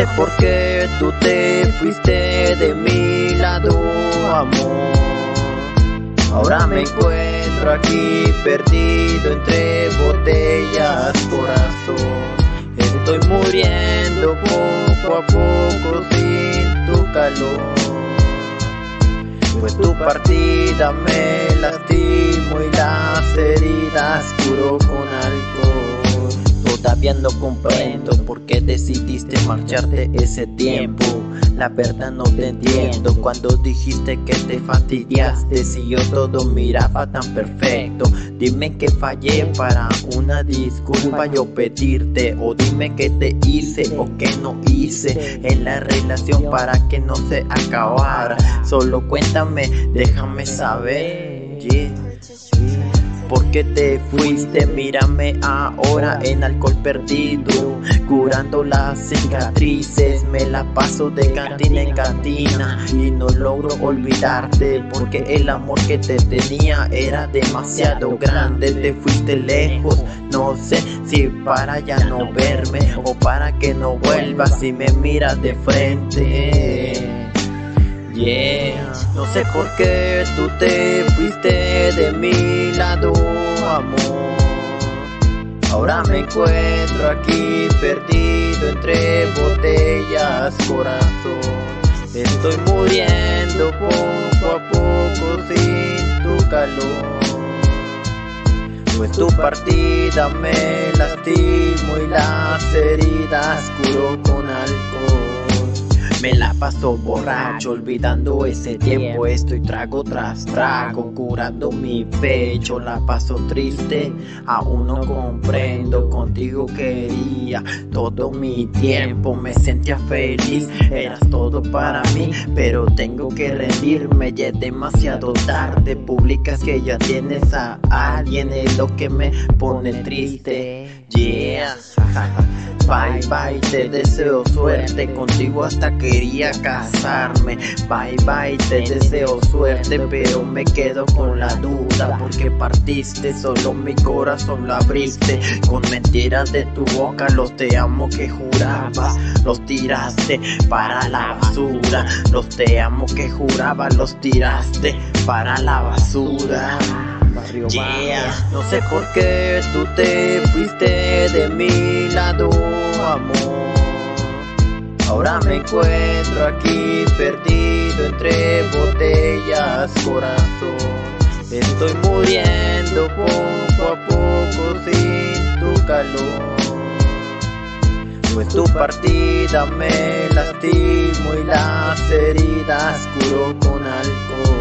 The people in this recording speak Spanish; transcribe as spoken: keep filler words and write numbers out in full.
sé por qué tú te fuiste de mi lado, amor. Ahora me encuentro aquí perdido entre botellas, corazón. Estoy muriendo poco a poco sin tu calor, pues tu partida me lastimó y las heridas curo con alcohol. Todavía no comprendo por qué decidiste marcharte ese tiempo. La verdad no te entiendo cuando dijiste que te fastidiaste. Si yo todo miraba tan perfecto, dime que fallé para una disculpa yo pedirte, o dime que te hice o que no hice en la relación para que no se acabara. Solo cuéntame, déjame saber, yeah. ¿Por qué te fuiste? Mírame ahora en alcohol perdido, curando las cicatrices. Me la paso de cantina en cantina y no logro olvidarte, porque el amor que te tenía era demasiado grande. Te fuiste lejos, no sé si para ya no verme o para que no vuelvas si me miras de frente. Yeah. No sé por qué tú te fuiste de mi lado, amor. Ahora me encuentro aquí perdido entre botellas, corazón. Estoy muriendo poco a poco sin tu calor, pues tu partida me lastimó y las heridas curo con alcohol. Me la paso borracho, olvidando ese tiempo. Estoy trago tras trago, curando mi pecho. La paso triste, aún no comprendo. Contigo quería todo mi tiempo. Me sentía feliz, eras todo para mí, pero tengo que rendirme, ya es demasiado tarde. Publicas que ya tienes a alguien, es lo que me pone triste. Yeah. Bye bye, te deseo suerte, contigo hasta quería casarme. Bye bye, te deseo suerte, pero me quedo con la duda, porque partiste, solo mi corazón lo abriste. Con mentiras de tu boca, los te amo que jurabas, los tiraste para la basura. Los te amo que jurabas, los tiraste para la basura. Yeah. No sé por qué tú te fuiste de mi lado, amor. Ahora me encuentro aquí perdido entre botellas, corazón. Estoy muriendo poco a poco sin tu calor, pues tu partida me lastimó y las heridas curo con alcohol.